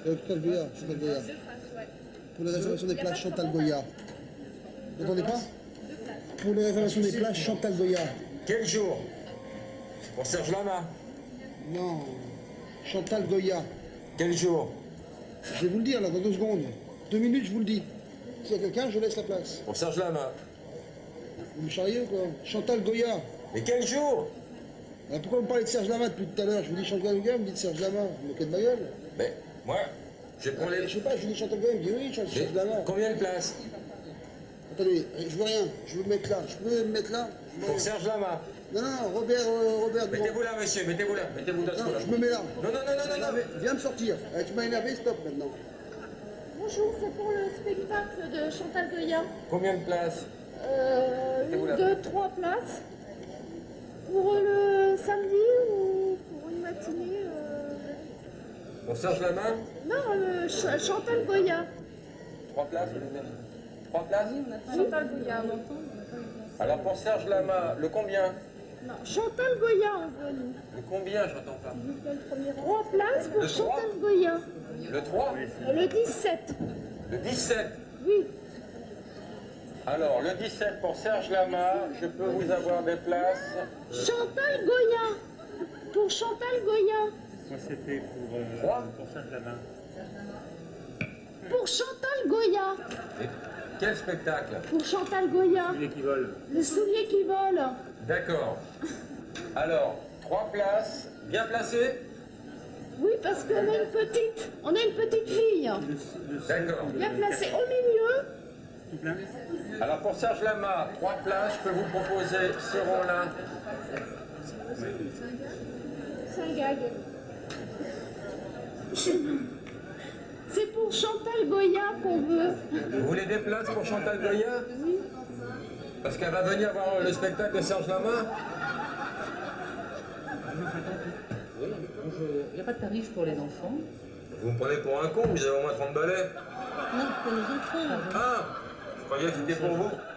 Chantal Goya, Chantal Goya. Pour la réservation des places, Chantal Goya. Vous n'entendez pas? Pour la réservation des places, Chantal Goya. Quel jour? Pour Serge Lama. Non, Chantal Goya. Quel jour? Je vais vous le dire là, dans 2 secondes. 2 minutes, je vous le dis. S'il y a quelqu'un, je laisse la place. Pour Serge Lama. Vous me charriez ou quoi? Chantal Goya. Mais quel jour? Alors pourquoi vous me parlez de Serge Lama depuis tout à l'heure? Je vous dis Chantal Goya, vous me dites Serge Lama. Vous vous moquez de ma gueule? Mais moi, je prends les... Je sais pas, je vous dis Chantal Goya, il me dit oui, Serge Lama. Combien de places? Attendez, je veux rien, je veux me mettre là. Je peux me mettre là? Pour Serge Lama. Non, non, Robert. Mettez-vous là, monsieur, mettez-vous là. Mettez-vous dans ce Non, coin-là. je me mets là. Non, non, non, non, non, non. Viens me sortir. Tu m'as énervé, stop maintenant. Bonjour, c'est pour le spectacle de Chantal Goya. Combien de places? 1, 2, 3 places. Pour le samedi ou pour une matinée Pour Serge Lama? Non, Chantal Goya. 3 places? 3 places? Chantal Goya, on entend. Alors pour Serge Lama, le combien? Non, Chantal Goya, on veut nous. Le combien, j'entends pas. 3 places pour Le 3? Chantal Goya. Le 3? Le 17. Le 17? Oui. Alors, le 17 pour Serge Lama, je peux vous avoir des places. Chantal Goya. Pour Chantal Goya. Moi, c'était pour Serge Lama. Pour Chantal Goya. Et quel spectacle? Pour Chantal Goya. Celui qui vole. Le soulier qui vole. D'accord. Alors, 3 places, bien placées? Oui, parce qu'on a on a une petite fille. D'accord. Bien placée au milieu. Tout plein. Alors pour Serge Lama, 3 places, je peux vous proposer, seront là. C'est un gag. C'est pour Chantal Goya qu'on veut. Vous voulez des places pour Chantal Goya? Oui. Parce qu'elle va venir voir le spectacle de Serge Lama? Oui, bonjour. Il n'y a pas de tarif pour les enfants? Vous me prenez pour un con, vous avez au moins 30 balais. Non, pour les enfants. Ah, je croyais que c'était pour vous.